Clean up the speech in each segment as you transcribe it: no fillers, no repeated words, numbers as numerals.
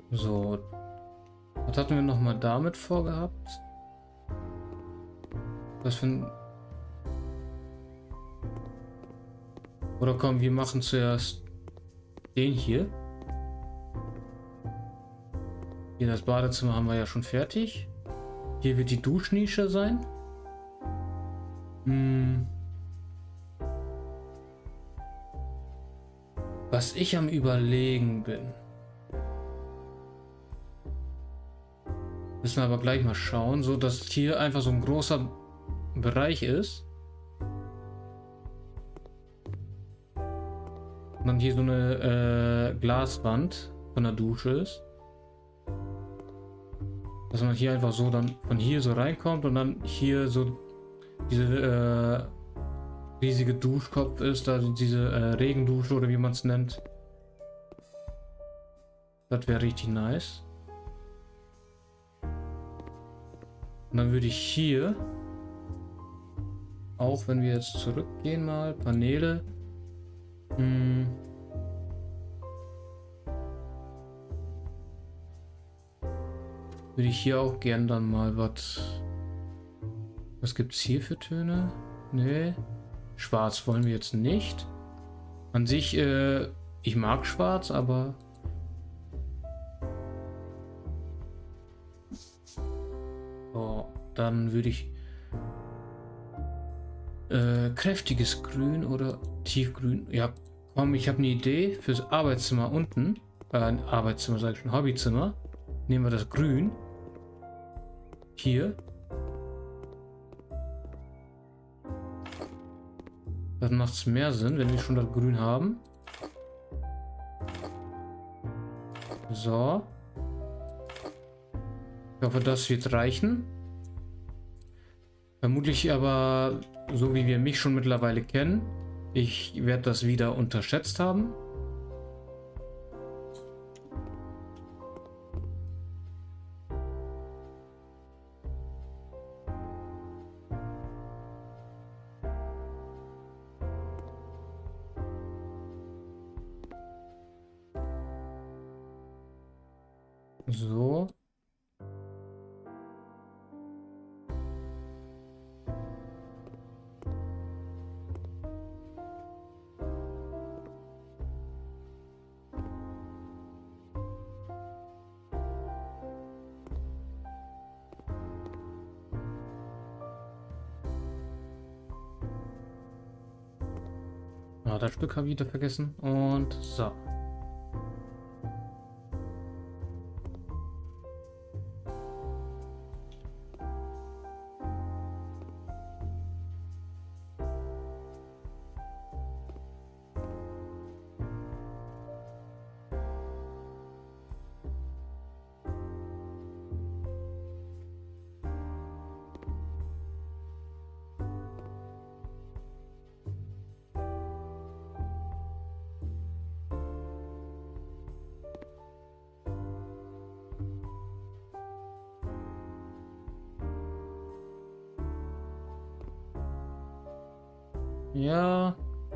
So, was hatten wir noch mal damit vorgehabt? Was für ein... Oder komm, wir machen zuerst den hier. Hier das Badezimmer haben wir ja schon fertig. Hier wird die Duschnische sein. Was ich am Überlegen bin. Müssen wir aber gleich mal schauen, so dass hier einfach so ein großer Bereich ist. Und dann hier so eine Glaswand von der Dusche ist. Dass man hier einfach so dann von hier so reinkommt und dann hier so diese riesige Duschkopf ist, also diese Regendusche oder wie man es nennt. Das wäre richtig nice. Und dann würde ich hier, auch wenn wir jetzt zurückgehen mal, Paneele. Würde ich hier auch gern dann mal was gibt's hier für Töne? Nee. Schwarz wollen wir jetzt nicht. An sich, ich mag schwarz, aber... Oh, dann würde ich... kräftiges Grün oder tiefgrün. Ja, komm, ich habe eine Idee fürs Arbeitszimmer unten. Arbeitszimmer, sage ich schon, Hobbyzimmer. Nehmen wir das Grün. Hier. Dann macht es mehr Sinn, wenn wir schon das Grün haben. So. Ich hoffe, das wird reichen. Vermutlich aber, so wie wir mich schon mittlerweile kennen, ich werde das wieder unterschätzt haben. So. Ah, das Stück habe ich wieder vergessen. Und so. Ja.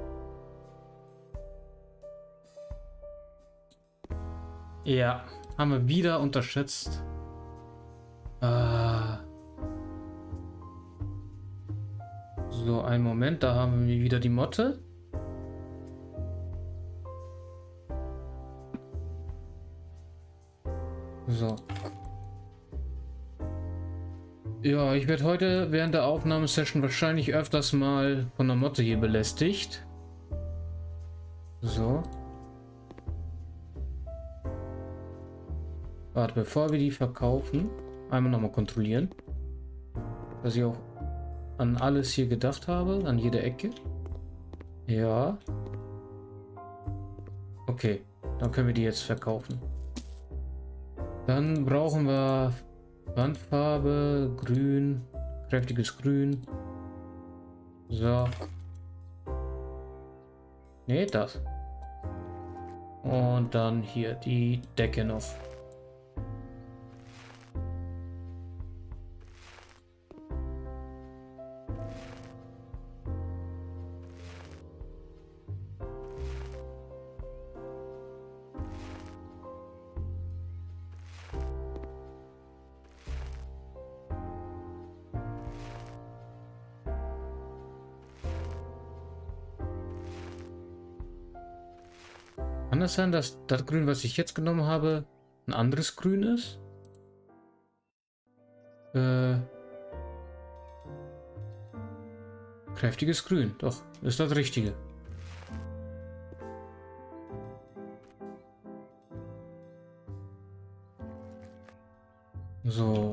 Ja, haben wir wieder unterschätzt. So, einen Moment, da haben wir wieder die Motte. So. Ja, ich werde heute während der Aufnahmesession wahrscheinlich öfters mal von der Motte hier belästigt. So. Warte, bevor wir die verkaufen, einmal nochmal kontrollieren, dass ich auch an alles hier gedacht habe, an jede Ecke. Ja. Okay, dann können wir die jetzt verkaufen. Dann brauchen wir Wandfarbe, grün, kräftiges Grün. So. Ne, das. Und dann hier die Decke noch. Kann es sein, dass das Grün, was ich jetzt genommen habe, ein anderes Grün ist? Kräftiges Grün. Doch, ist das Richtige. So.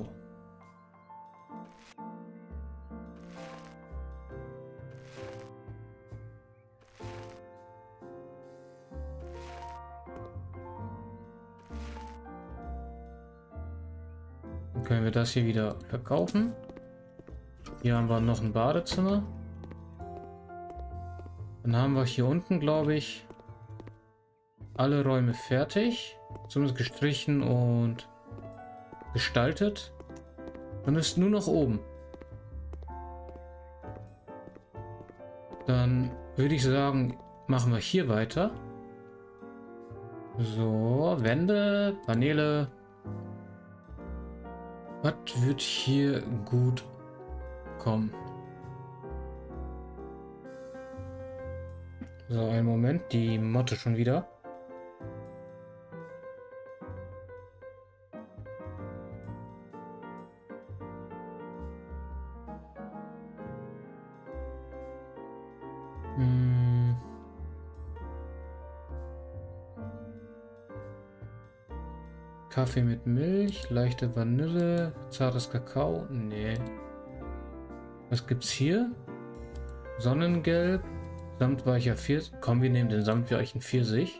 Dann können wir das hier wieder verkaufen. Hier haben wir noch ein Badezimmer. Dann haben wir hier unten, glaube ich, alle Räume fertig. Zumindest gestrichen und gestaltet. Dann ist nur noch oben. Dann würde ich sagen, machen wir hier weiter. So, Wände, Paneele. Was wird hier gut kommen? So, einen Moment, die Motte schon wieder. Kaffee mit Milch, leichte Vanille, zartes Kakao. Nee. Was gibt's hier? Sonnengelb, samtweicher Pfirsich. Komm, wir nehmen den samtweichen Pfirsich.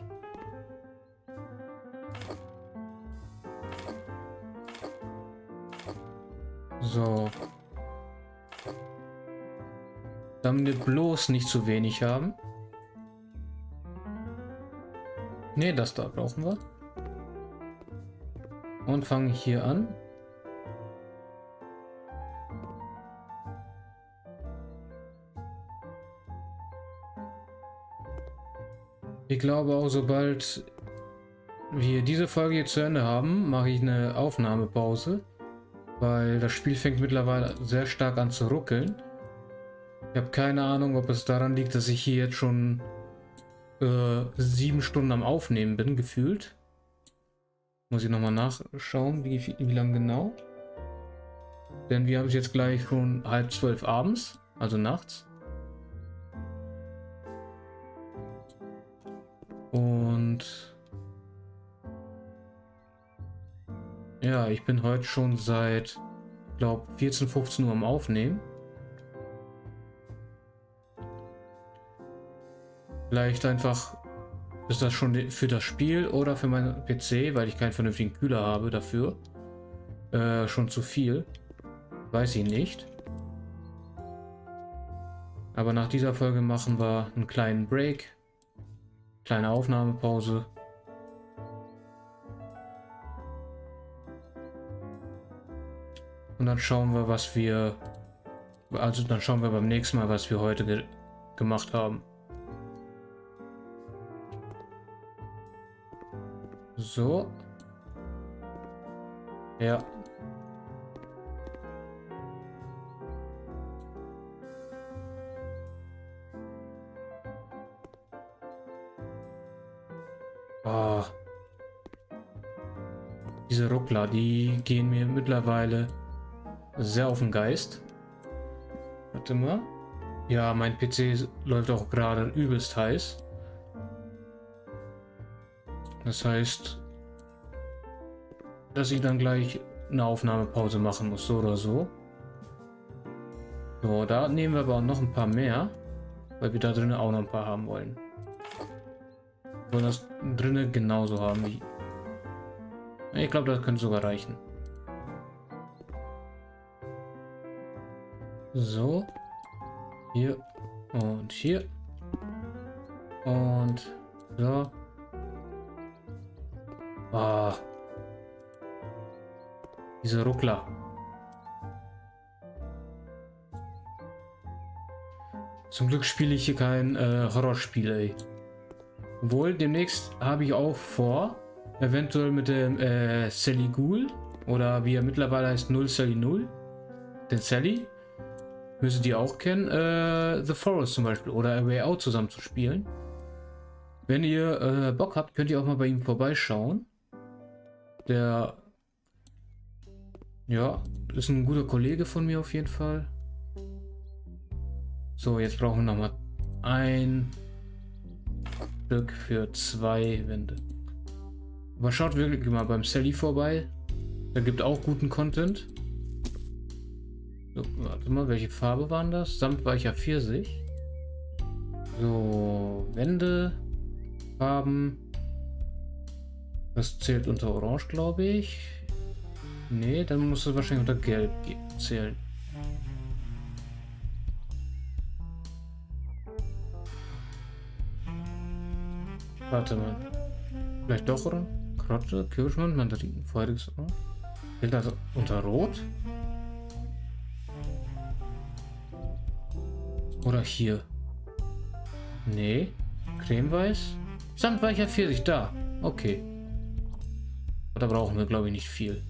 So. Damit wir bloß nicht zu wenig haben. Ne, das da brauchen wir. Und fangen hier an. Ich glaube auch, sobald wir diese Folge hier zu Ende haben, mache ich eine Aufnahmepause, weil das Spiel fängt mittlerweile sehr stark an zu ruckeln. Ich habe keine Ahnung, ob es daran liegt, dass ich hier jetzt schon 7 Stunden am Aufnehmen bin, gefühlt. Muss ich nochmal nachschauen, wie lange genau. Denn wir haben es jetzt gleich schon 11:30 abends, also nachts. Und ja, ich bin heute schon seit, glaube 14, 15 Uhr am Aufnehmen. Vielleicht einfach ist das schon für das Spiel oder für meinen PC, weil ich keinen vernünftigen Kühler habe dafür. Schon zu viel. Weiß ich nicht. Aber nach dieser Folge machen wir einen kleinen Break. Kleine Aufnahmepause. Und dann schauen wir, was wir... Also dann schauen wir beim nächsten Mal, was wir heute gemacht haben. So. Ja. Ah. Diese Ruckler, die gehen mir mittlerweile sehr auf den Geist. Warte mal. Ja, mein PC läuft auch gerade übelst heiß. Das heißt, dass ich dann gleich eine Aufnahmepause machen muss, so oder so. So, da nehmen wir aber noch ein paar mehr, weil wir da drinnen auch noch ein paar haben wollen. Wir wollen das drinnen genauso haben wie... Ich glaube, das könnte sogar reichen. So. Hier. Und hier. Und so. Ah. Diese Ruckler. Zum Glück spiele ich hier kein Horrorspiel, ey. Obwohl, demnächst habe ich auch vor, eventuell mit dem Sally Ghoul, oder wie er mittlerweile heißt, 0 Sally 0, den Sally, müsstet ihr auch kennen, The Forest zum Beispiel, oder A Way Out zusammen zu spielen. Wenn ihr Bock habt, könnt ihr auch mal bei ihm vorbeischauen. Der, ja, ist ein guter Kollege von mir auf jeden Fall. So, jetzt brauchen wir nochmal ein Stück für 2 Wände. Aber schaut wirklich mal beim Sally vorbei. Der gibt auch guten Content. So, warte mal, welche Farbe waren das? Samtweicher Pfirsich. So, Wände, Farben. Das zählt unter Orange, glaube ich. Nee, dann muss es wahrscheinlich unter Gelb zählen. Warte mal. Vielleicht doch Orange? Karotte, Kirschmann, Mandarinen, feuriges Orange. Zählt das unter Rot? Oder hier? Nee. Cremeweiß? Samtweicher Pfirsich, da. Okay. Da brauchen wir, glaube ich, nicht viel.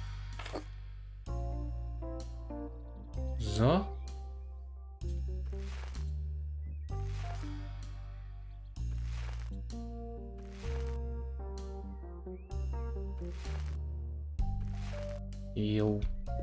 So. Jo.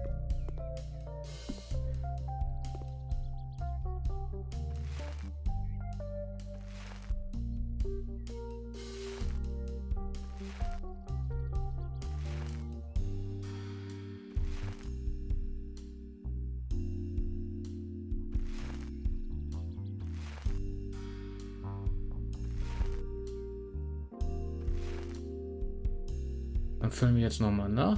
Dann füllen wir jetzt nochmal nach.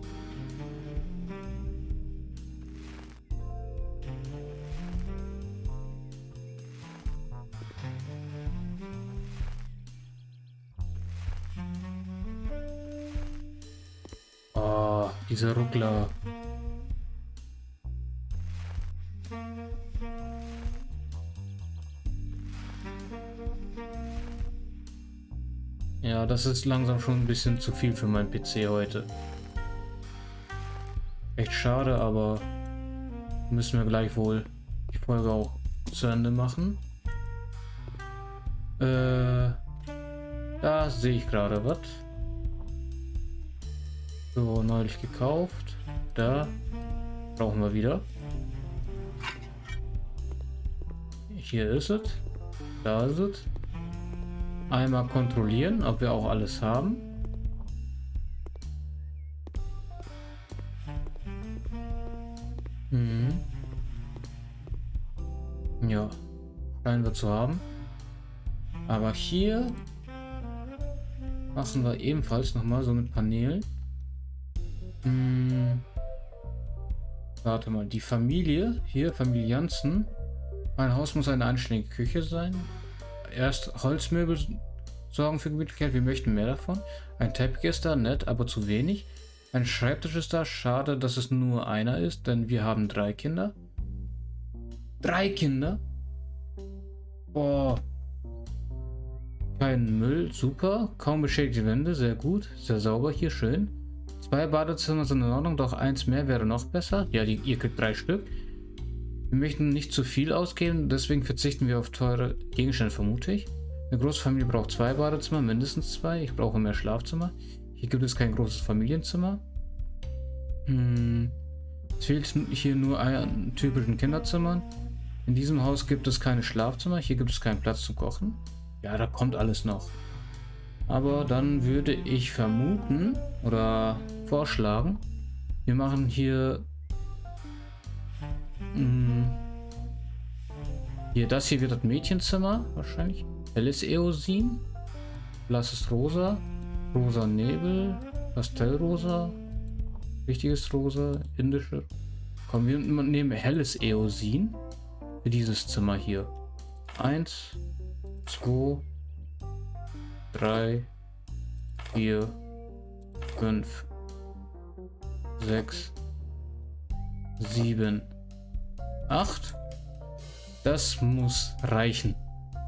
Oh, dieser Ruckler. Ja, das ist langsam schon ein bisschen zu viel für meinen PC heute. Echt schade, aber müssen wir gleich wohl die Folge auch zu Ende machen. Da sehe ich gerade was. So, neulich gekauft. Da brauchen wir wieder. Hier ist es. Da ist es. Einmal kontrollieren, ob wir auch alles haben. Ja, scheinen wir zu haben. Aber hier machen wir ebenfalls nochmal so mit Paneelen. Warte mal, die Familie, hier Familie Janssen. Ein Haus muss eine anständige Küche sein. Erst Holzmöbel sorgen für Gemütlichkeit, wir möchten mehr davon. Ein Teppich ist da, nett, aber zu wenig. Ein Schreibtisch ist da, schade, dass es nur einer ist, denn wir haben 3 Kinder. 3 Kinder? Boah. Kein Müll, super. Kaum beschädigte Wände, sehr gut. Sehr sauber hier, schön. 2 Badezimmer sind in Ordnung, doch 1 mehr wäre noch besser. Ja, ihr kriegt 3 Stück. Wir möchten nicht zu viel ausgeben, deswegen verzichten wir auf teure Gegenstände, vermute ich. Eine große Familie braucht 2 Badezimmer, mindestens 2. Ich brauche mehr Schlafzimmer. Hier gibt es kein großes Familienzimmer. Es fehlt hier nur ein typischen Kinderzimmer. In diesem Haus gibt es keine Schlafzimmer. Hier gibt es keinen Platz zum Kochen. Ja, da kommt alles noch. Aber dann würde ich vermuten oder vorschlagen, wir machen hier das hier wird das Mädchenzimmer wahrscheinlich. Helles Eosin, blasses Rosa, rosa Nebel, Pastellrosa, richtiges Rosa, indische. Komm, wir nehmen helles Eosin für dieses Zimmer hier. 1, 2, 3, 4, 5, 6, 7, 8. Das muss reichen.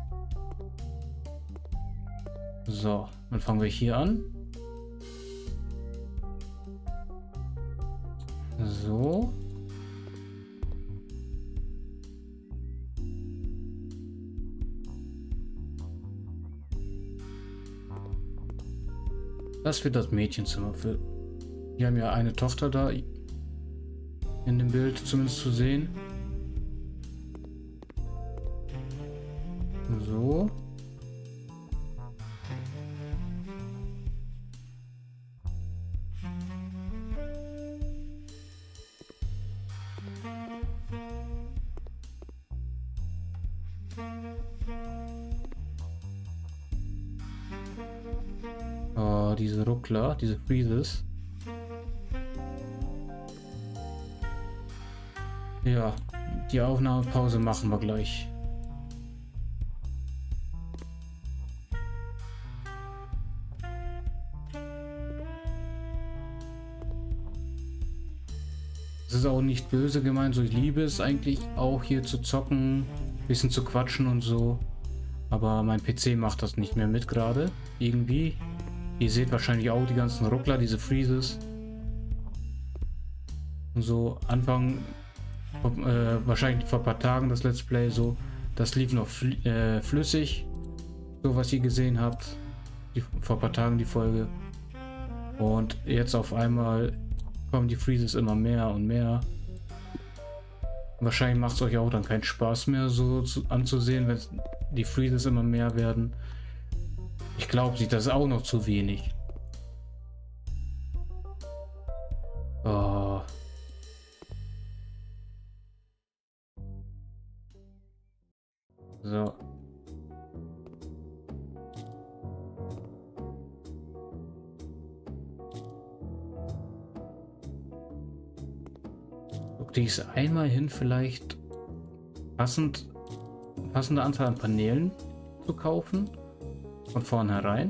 So, dann fangen wir hier an. So. Das wird das Mädchenzimmer. Wir haben ja eine Tochter da in dem Bild zumindest zu sehen. So. Oh, diese Ruckler, diese Freezes. Ja, die Aufnahmepause machen wir gleich. Es ist auch nicht böse gemeint, so ich liebe es eigentlich auch hier zu zocken, bisschen zu quatschen und so. Aber mein PC macht das nicht mehr mit gerade, irgendwie. Ihr seht wahrscheinlich auch die ganzen Ruckler, diese Freezes. Und so Anfang, wahrscheinlich vor ein paar Tagen das Let's Play so, das lief noch flüssig, so was ihr gesehen habt, vor ein paar Tagen die Folge. Und jetzt auf einmal kommen die Freezes immer mehr und mehr. Wahrscheinlich macht es euch auch dann keinen Spaß mehr so anzusehen, wenn die Freezes immer mehr werden. Ich glaube, das ist auch noch zu wenig. Oh. So. Guck ich es einmal hin, vielleicht passende Anzahl an Paneelen zu kaufen. Von vornherein.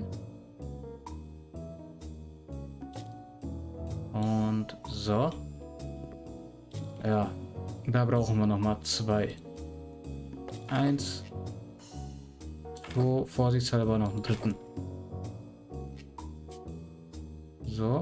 Und so. Ja, da brauchen wir noch mal 2. 1. 2. Vorsichtshalber noch einen dritten. So.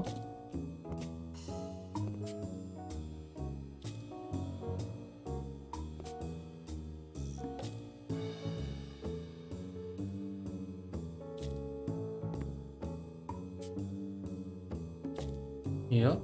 Ja.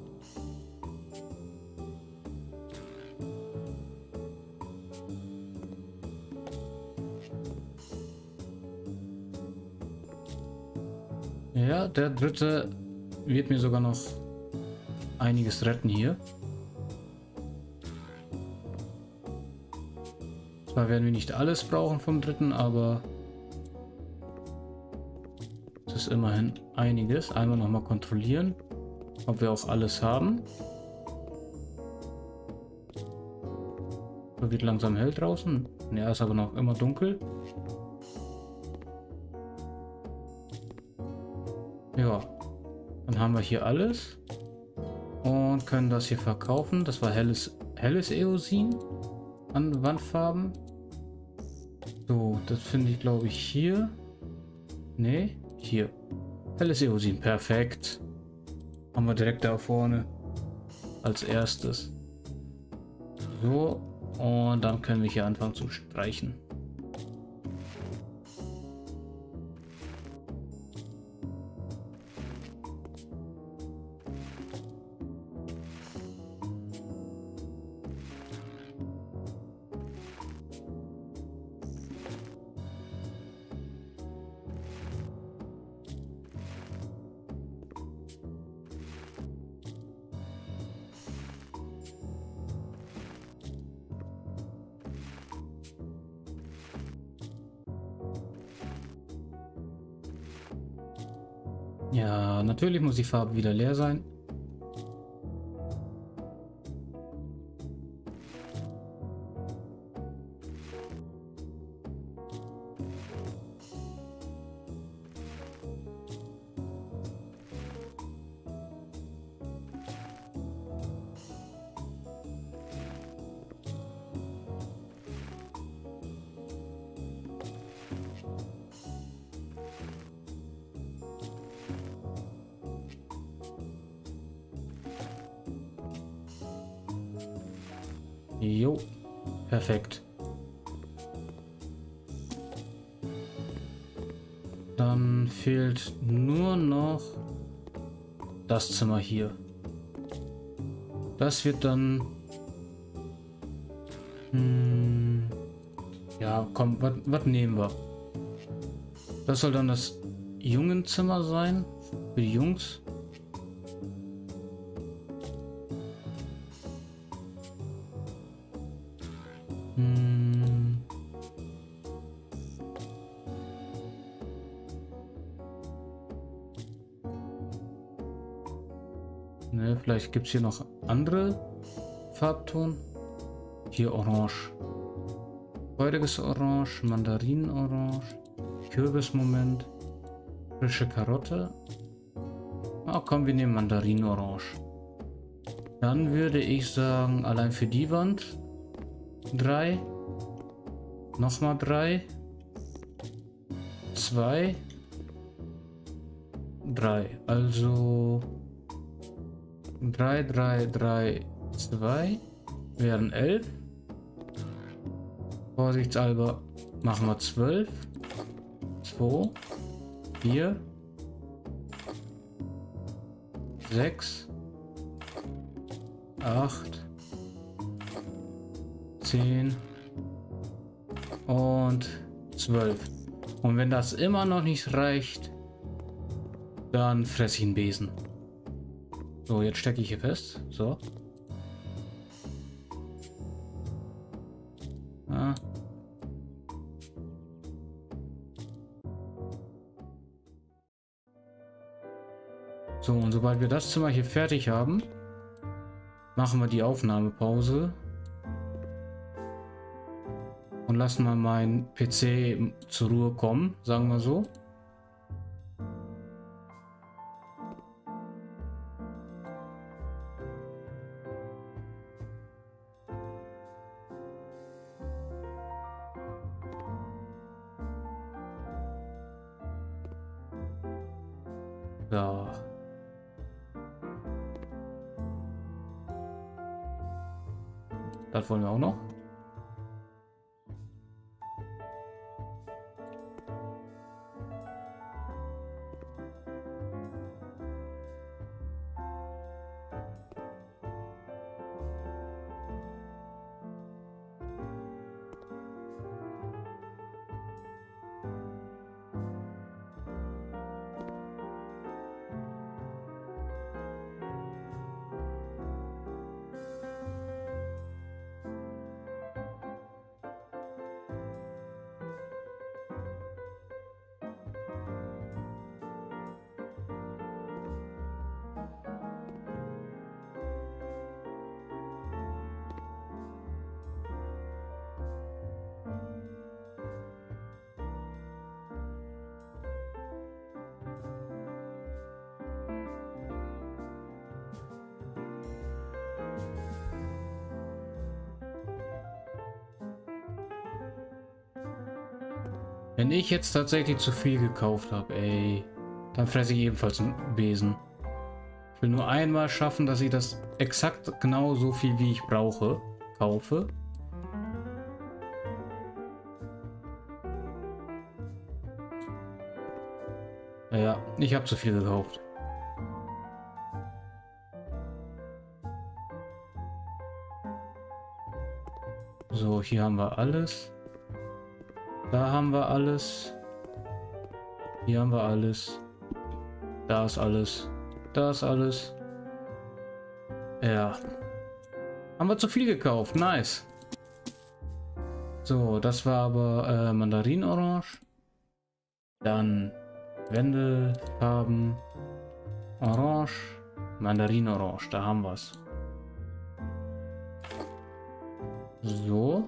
Ja, der dritte wird mir sogar noch einiges retten hier. Zwar werden wir nicht alles brauchen vom dritten, aber es ist immerhin einiges. Einmal noch mal kontrollieren, ob wir auch alles haben. So wird langsam hell draußen. Ja, ist aber noch immer dunkel. Ja, dann haben wir hier alles und können das hier verkaufen. Das war helles Eosin an Wandfarben. So, das finde ich glaube ich hier. Nee, hier. Helles Eosin, perfekt. Haben wir direkt da vorne als erstes. So, und dann können wir hier anfangen zu streichen. Ja, natürlich muss die Farbe wieder leer sein. Jo, perfekt. Dann fehlt nur noch das Zimmer hier. Das wird dann... ja, komm, was nehmen wir? Das soll dann das Jungenzimmer sein. Für die Jungs. Ne, vielleicht gibt es hier noch andere Farbton. Hier orange. Feuriges Orange, Mandarinenorange, Kürbismoment, frische Karotte. Ah, komm, wir nehmen Mandarinenorange. Dann würde ich sagen, allein für die Wand 3. Nochmal 3. 2. 3. Also 3, 3, 3, 2 wären 11. Vorsichtshalber machen wir 12. 2, 4, 6, 8, 10 und 12. Und wenn das immer noch nicht reicht, dann fresse ich einen Besen. So, jetzt stecke ich hier fest. So. Ah. So, und sobald wir das Zimmer hier fertig haben, machen wir die Aufnahmepause und lassen mal meinen PC zur Ruhe kommen, sagen wir so. Ja. Das wollen wir auch noch. Wenn ich jetzt tatsächlich zu viel gekauft habe, ey, dann fresse ich ebenfalls einen Besen. Ich will nur einmal schaffen, dass ich das exakt genau so viel, wie ich brauche, kaufe. Ja, ich habe zu viel gekauft. So, hier haben wir alles. Da haben wir alles. Hier haben wir alles. Da ist alles. Da ist alles. Ja. Haben wir zu viel gekauft. Nice. So, das war aber Mandarinorange. Dann Wände, Farben, Orange, Mandarinorange. Da haben wir es. So.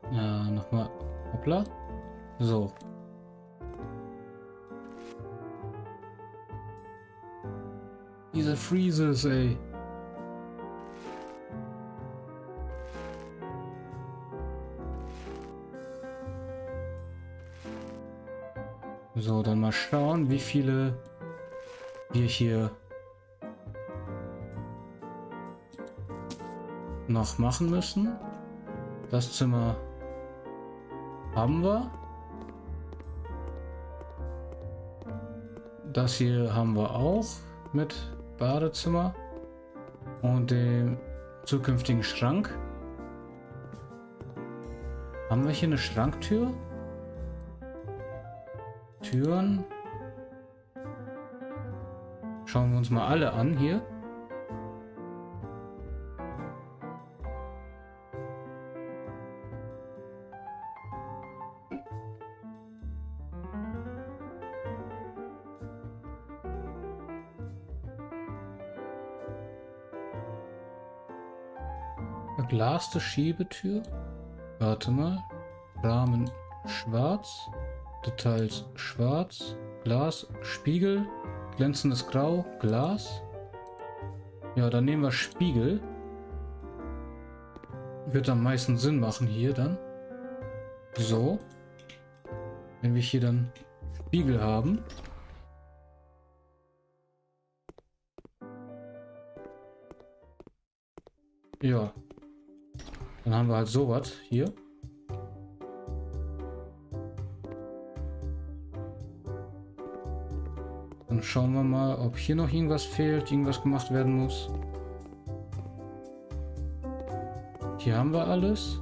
Ja, nochmal. Hoppla. So. Diese Freezes, ey. So, dann mal schauen, wie viele wir hier noch machen müssen. Das Zimmer haben wir. Das hier haben wir auch mit Badezimmer und dem zukünftigen Schrank. Haben wir hier eine Schranktür? Türen. Schauen wir uns mal alle an hier. Verglaste Schiebetür. Warte mal. Rahmen schwarz. Details schwarz. Glas, Spiegel. Glänzendes Grau. Glas. Ja, dann nehmen wir Spiegel. Wird am meisten Sinn machen hier dann. So. Wenn wir hier dann Spiegel haben. Ja. Dann haben wir halt sowas hier. Dann schauen wir mal, ob hier noch irgendwas fehlt, irgendwas gemacht werden muss. Hier haben wir alles.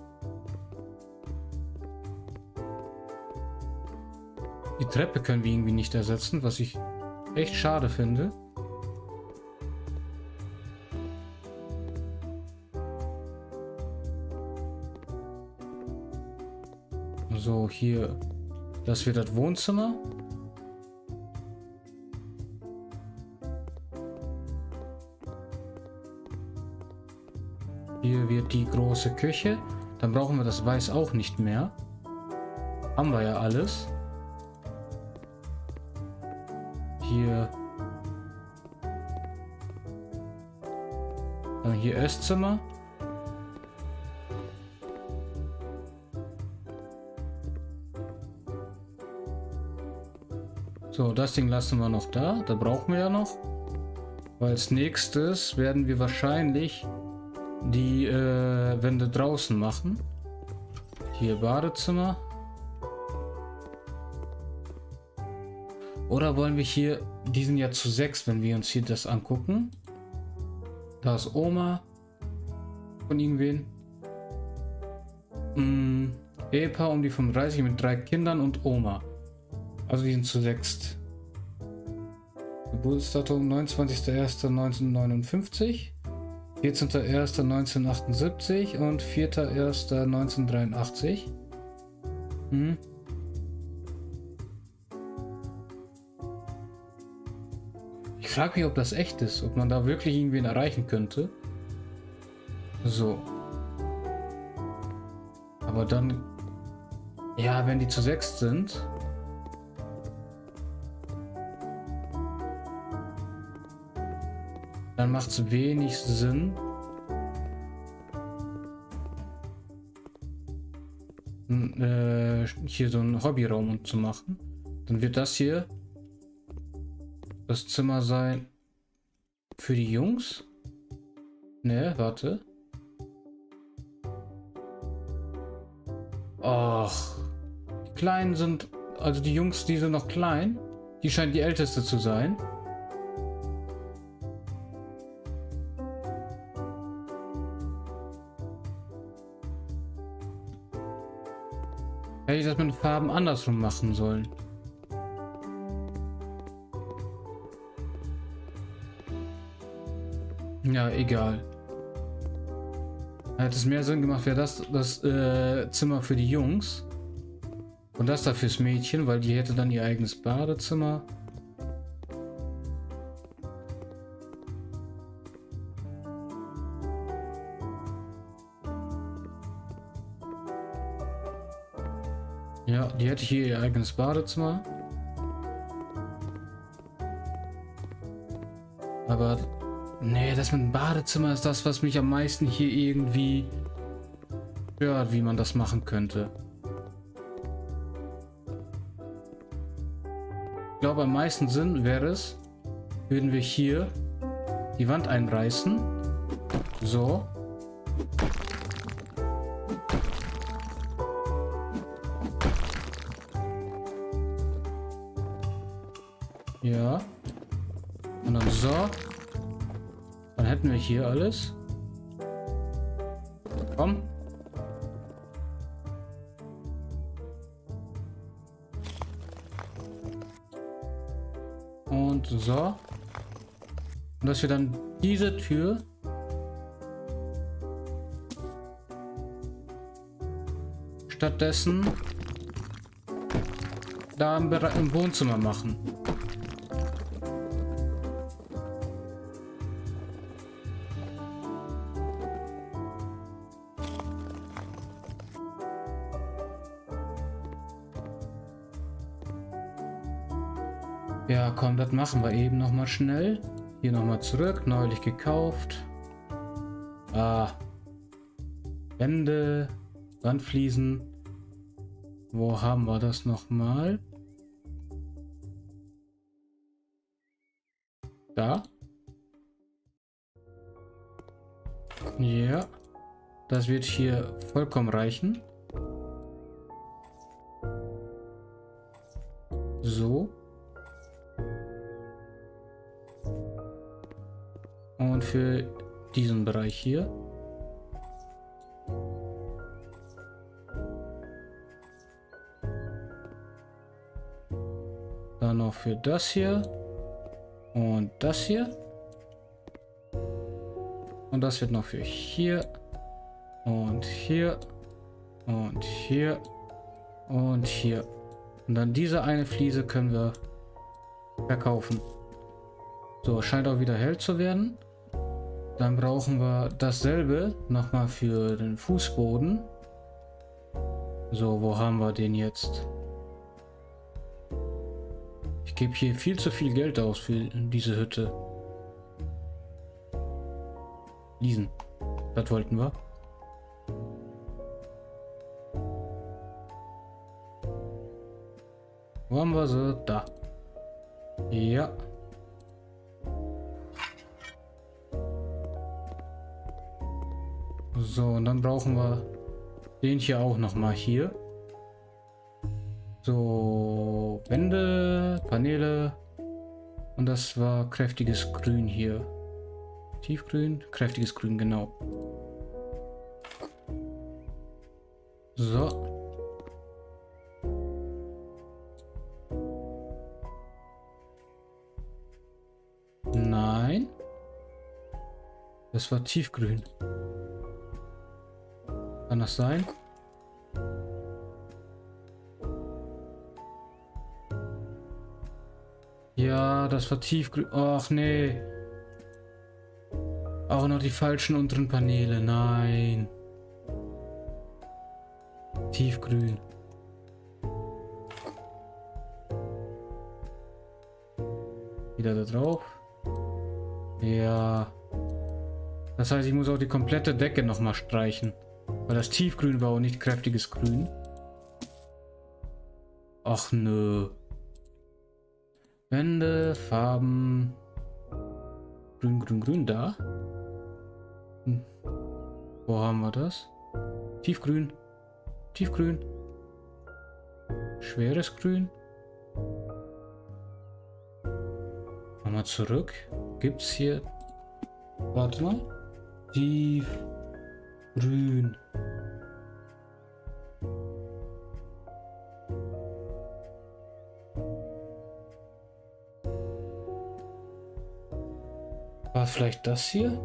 Die Treppe können wir irgendwie nicht ersetzen, was ich echt schade finde. So, hier. Das wird das Wohnzimmer. Hier wird die große Küche. Dann brauchen wir das Weiß auch nicht mehr. Haben wir ja alles. Hier. Dann hier Esszimmer. So, das Ding lassen wir noch da. Da brauchen wir ja noch. Weil als nächstes werden wir wahrscheinlich die Wände draußen machen. Hier Badezimmer. Oder wollen wir hier, die sind ja zu 6, wenn wir uns hier das angucken. Da ist Oma von irgendwen. Ehepaar um die 35 mit 3 Kindern und Oma. Also die sind zu 6. Geburtsdatum 29.01.1959, 14.01.1978 und 4.01.1983. Ich frage mich, ob das echt ist, ob man da wirklich irgendwen erreichen könnte. So. Aber dann... Ja, wenn die zu 6 sind... Dann macht es wenig Sinn, hier so einen Hobbyraum zu machen. Dann wird das hier das Zimmer sein für die Jungs. Ne, warte. Ach, die Kleinen sind, also die Jungs, die sind noch klein. Die scheint die älteste zu sein. Hätte ich das mit den Farben andersrum machen sollen. Ja, egal. Hätte es mehr Sinn gemacht, wäre das Zimmer für die Jungs. Und das da fürs Mädchen, weil die hätte dann ihr eigenes Badezimmer. Ja, die hätte hier ihr eigenes Badezimmer. Aber nee, das mit dem Badezimmer ist das, was mich am meisten hier irgendwie stört, wie man das machen könnte. Ich glaube, am meisten Sinn wäre es, würden wir hier die Wand einreißen. So. Ja. Und dann so. Dann hätten wir hier alles. Komm. Und so. Und dass wir dann diese Tür stattdessen da im Wohnzimmer machen. Ja, komm, das machen wir eben noch mal schnell. Hier noch mal zurück, neulich gekauft. Ah. Wände, Wandfliesen. Wo haben wir das noch mal? Da. Ja. Das wird hier vollkommen reichen. So. Und für diesen Bereich hier. Dann noch für das hier. Und das hier. Und das wird noch für hier. Und hier. Und hier. Und hier. Und dann diese eine Fliese können wir verkaufen. So, scheint auch wieder hell zu werden. Dann brauchen wir dasselbe nochmal für den Fußboden. So, wo haben wir den jetzt? Ich gebe hier viel zu viel Geld aus für diese Hütte. Diesen. Das wollten wir. Wo haben wir sie? Da. Ja. So, und dann brauchen wir den hier auch noch mal hier. So, Wände, Paneele. Und das war kräftiges Grün hier. Tiefgrün, kräftiges Grün, genau. So. Nein. Das war tiefgrün. Kann das sein? Ja, das war tiefgrün. Ach nee. Auch noch die falschen unteren Paneele. Nein. Tiefgrün. Wieder da drauf. Ja. Das heißt, ich muss auch die komplette Decke nochmal streichen. Weil das Tiefgrün war und nicht kräftiges Grün. Ach nö. Wände, Farben. Grün, grün, grün, da. Hm. Wo haben wir das? Tiefgrün. Tiefgrün. Schweres Grün. Nochmal zurück. Gibt's hier... Warte mal. Tiefgrün. War vielleicht das hier?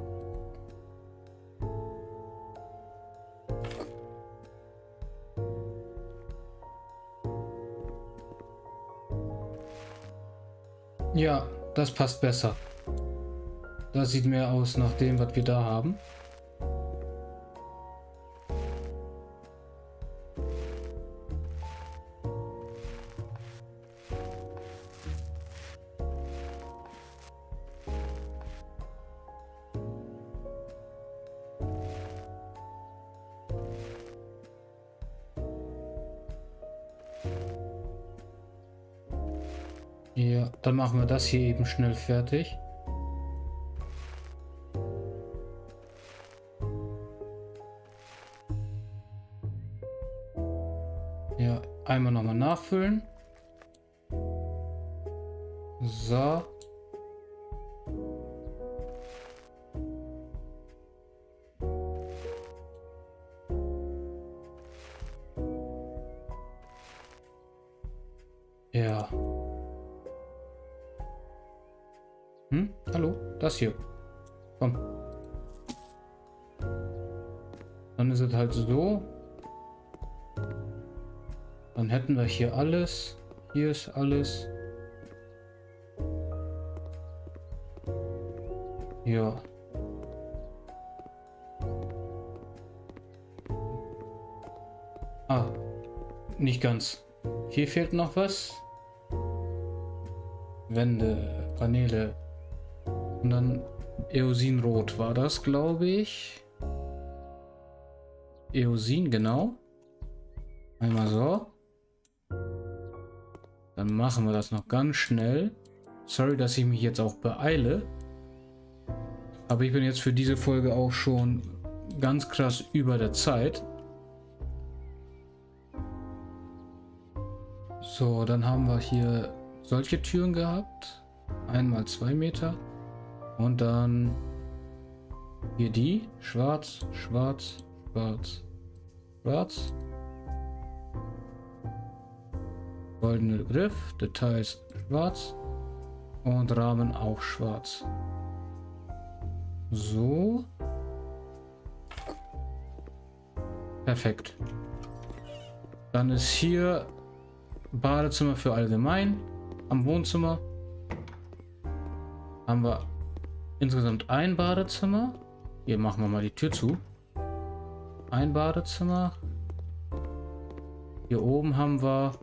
Ja, das passt besser. Das sieht mehr aus nach dem, was wir da haben. Ja, dann machen wir das hier eben schnell fertig. Ja, einmal nochmal nachfüllen. So. Ja. Hallo? Das hier. Komm. Dann ist es halt so. Dann hätten wir hier alles. Hier ist alles. Ja. Ah. Nicht ganz. Hier fehlt noch was. Wände, Paneele. Und dann Eosinrot war das, glaube ich. Eosin, genau. Einmal so. Dann machen wir das noch ganz schnell. Sorry, dass ich mich jetzt auch beeile. Aber ich bin jetzt für diese Folge auch schon ganz krass über der Zeit. So, dann haben wir hier solche Türen gehabt. Einmal 2 Meter. Und dann hier die. Schwarz, schwarz, schwarz, schwarz. Goldener Griff, Details schwarz. Und Rahmen auch schwarz. So. Perfekt. Dann ist hier Badezimmer für allgemein. Am Wohnzimmer haben wir insgesamt ein Badezimmer. Hier machen wir mal die Tür zu. Ein Badezimmer. Hier oben haben wir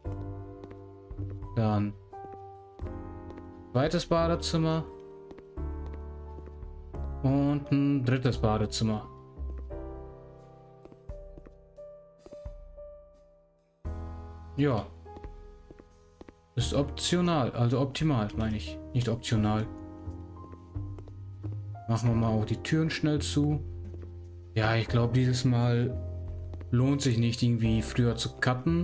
dann zweites Badezimmer und ein drittes Badezimmer. Ja. Ist optional, also optimal, meine ich. Nicht optional. Machen wir mal auch die Türen schnell zu. Ja, ich glaube, dieses Mal lohnt sich nicht irgendwie früher zu cutten.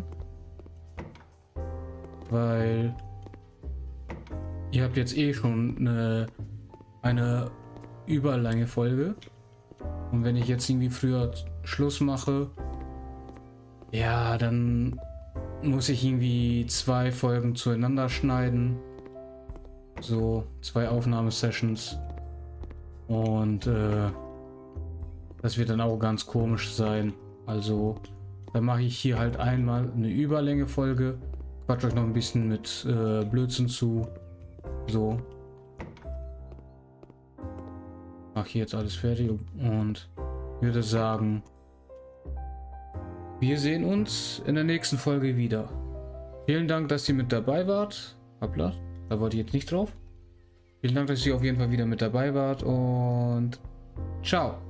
Weil ihr habt jetzt eh schon eine überlange Folge. Und wenn ich jetzt irgendwie früher Schluss mache, ja, dann muss ich irgendwie 2 Folgen zueinander schneiden. So 2 Aufnahmesessions. Und das wird dann auch ganz komisch sein. Also dann mache ich hier halt einmal eine Überlänge Folge. Quatsch euch noch ein bisschen mit Blödsinn zu. So. Mache hier jetzt alles fertig und würde sagen, wir sehen uns in der nächsten Folge wieder. Vielen Dank, dass ihr mit dabei wart. Hoppla, da wollte ich jetzt nicht drauf. Vielen Dank, dass ihr auf jeden Fall wieder mit dabei wart und ciao.